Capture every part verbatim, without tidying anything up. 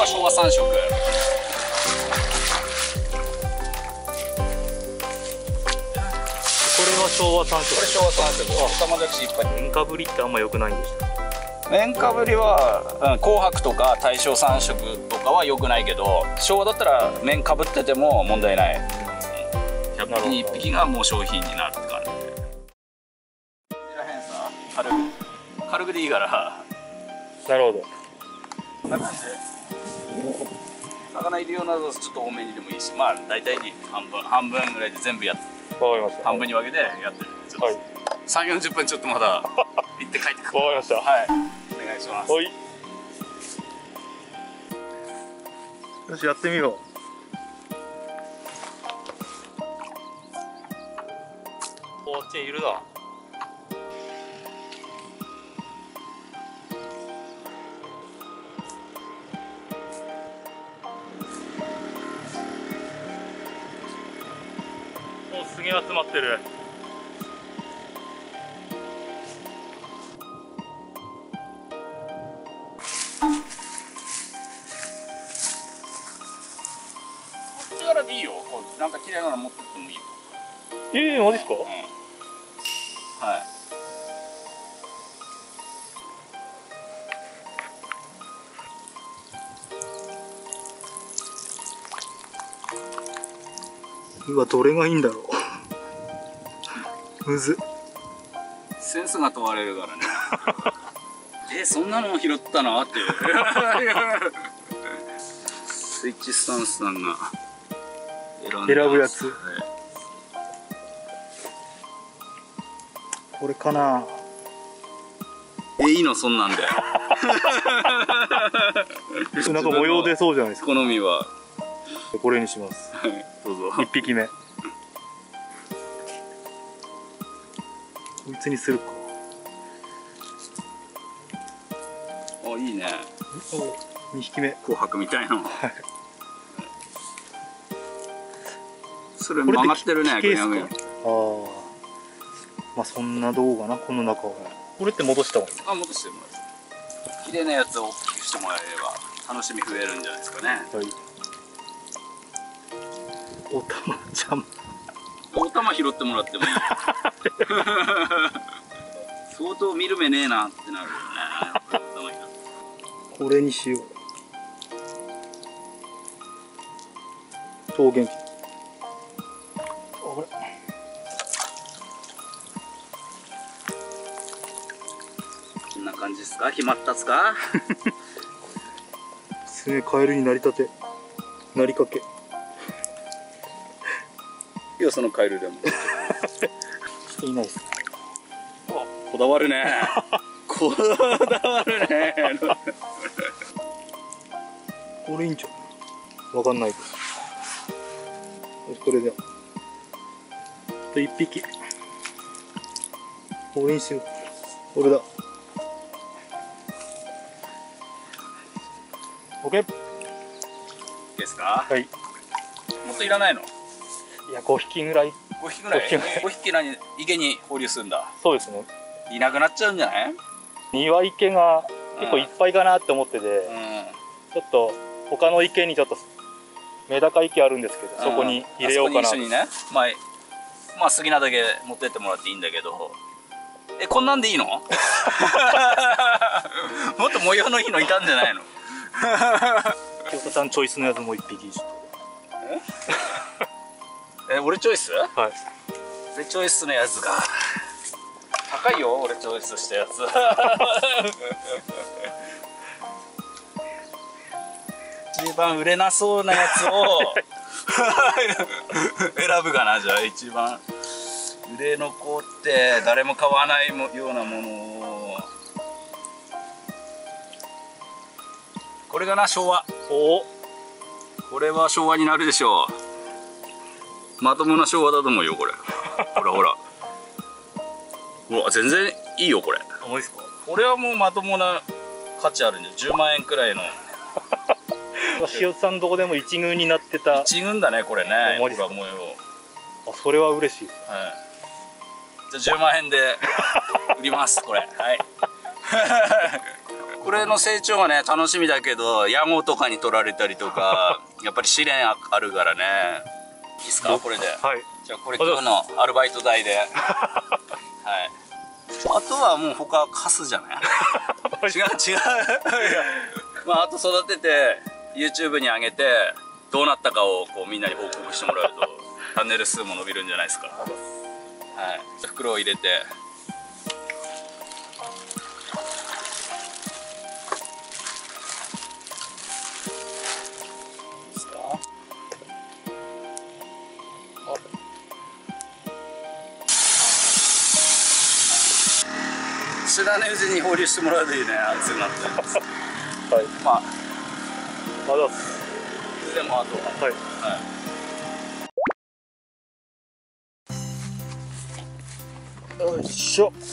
は昭和さん色。 これは昭和さん色。 これ昭和さん色。オタマジャクシいっぱい。 塩かぶりってあんま良くないんでした。 面かぶりは、うん、紅白とか大正さん色とかは良くないけど、昭和だったら面かぶってても問題ない。ひゃくぴきにいっぴきがもう商品になるって感じで。こちらへんさ、軽く軽くでいいから。 なるほど。 こんな感じで魚入れようならちょっと多めにでもいいし、まあ大体に半分半分ぐらいで全部やって、 わかりました。 半分に分けてやってる。はい、さんじゅうよんじゅっぷんちょっとまだ行って帰ってくる。 わかりました。 はい、お願いします。 はい、よし、やってみよう。こっちにいるな。お、すげえ集まってる。 いいよ、こうなんか綺麗なの持ってってもいいよ。 ええー、マジっすか？うん、 はい。 うわ、どれがいいんだろう。むず。 センスが問われるからね。え、そんなの拾ったのっていう。スイッチスタンスさんが選ぶやつ。はい、これかな。 え、いいのそんなんで。 なんか模様出そうじゃないですか。 好みは。 これにします。 はい、どうぞ。 一匹目。こいつにするか。 あ、いいね。 二匹目。 紅白みたいな。はい。それ曲がってるね。ああ。 まあそんな動画な、この中は。これって戻した方がいい？ あ、戻してもらう。綺麗なやつを大きくしてもらえれば楽しみ増えるんじゃないですかね。はい。 おたまちゃん。 おたま拾ってもらってもいい。相当見る目ねえなってなるよね。 これにしよう。超元気。あ、これ。 こんな感じですか？決まったっすか？ すげえ、カエルになりたて。なりかけ。 いや、そのカエルでも。 いないです。 こだわるね。こだわるね。 これいいんちゃう？わかんないけど。これで。あと一匹。これにしよう。これだ。オッケー。 ですか？ はい。 もっといらないの？ いや、ごひきぐらい。 ごひきぐらい？ごひき何、池に放流するんだ。 そうですね。 いなくなっちゃうんじゃない？ 庭池が結構いっぱいかなって思ってて、うん、ちょっと他の池にちょっとメダカ池あるんですけど、そこに入れようかな。 そこに一緒にね、まあ、まあ好きなだけ持ってってもらっていいんだけど、え、こんなんでいいの？もっと模様のいいのいたんじゃないの？ 清田さんチョイスのやつも一匹。 え、俺チョイス？ はい。 俺チョイスのやつが高いよ。俺チョイスしたやつ。一番売れなそうなやつを選ぶかな。じゃあ一番売れ残って誰も買わないようなものを。これがな、昭和。 お、 これは昭和になるでしょう。まともな昭和だと思うよ、これ。ほらほら。うわ、全然いいよ、これ。 重いですか？ これはもうまともな価値あるんで、じゅうまんえんくらいの。 塩津さんどこでも一軍になってた。 一軍だね、これね。 重いですか？ 模様。 あ、それは嬉しい。 はい。じゃあじゅうまんえんで売ります、これ。はい。 これの成長がね楽しみだけど、ヤゴとかに取られたりとかやっぱり試練あるからね。いいですかこれで。はい、じゃあこれ今日のアルバイト代ではい。あとはもう他カスじゃない違う違うまああと育てて YouTube に上げてどうなったかをこうみんなに報告してもらうとチャンネル数も伸びるんじゃないですか。はい、袋を入れて知らないうちに放流してもらうといいね。熱くなってますはい、まあまだでもあとははい、はい、よいしょ。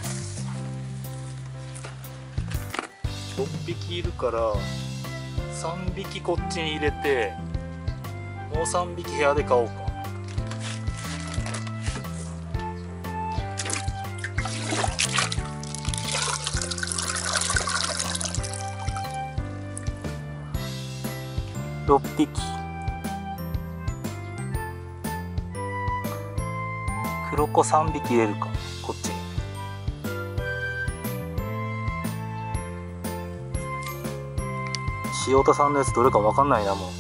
ろっぴきいるからさんびきこっちに入れて、もうさんびき部屋で買おうか。ろっぴき。黒子さんびき入れるか、こっちに。塩田さんのやつどれか分かんないな、もう。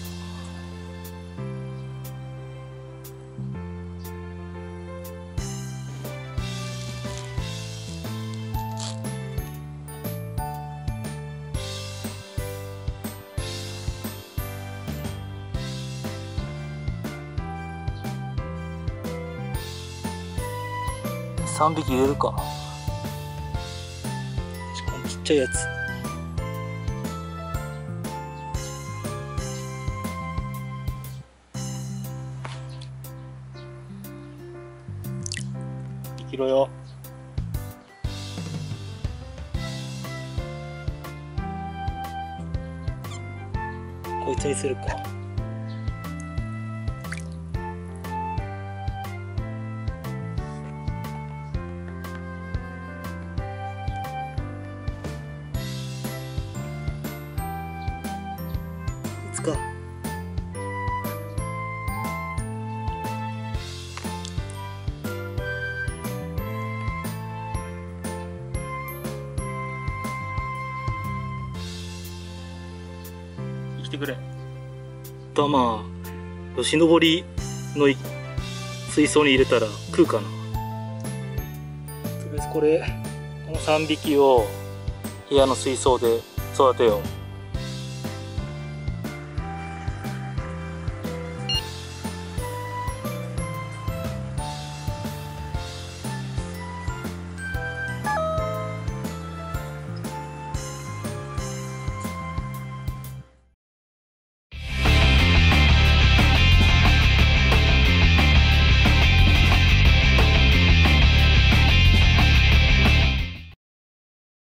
さんびき入れるか。このちっちゃいやつ。いきろよ。こいつにするか。か生きてくれ。たまあよしのぼりの水槽に入れたら食うかな。とりあえずこれこのさんびきを部屋の水槽で育てよう。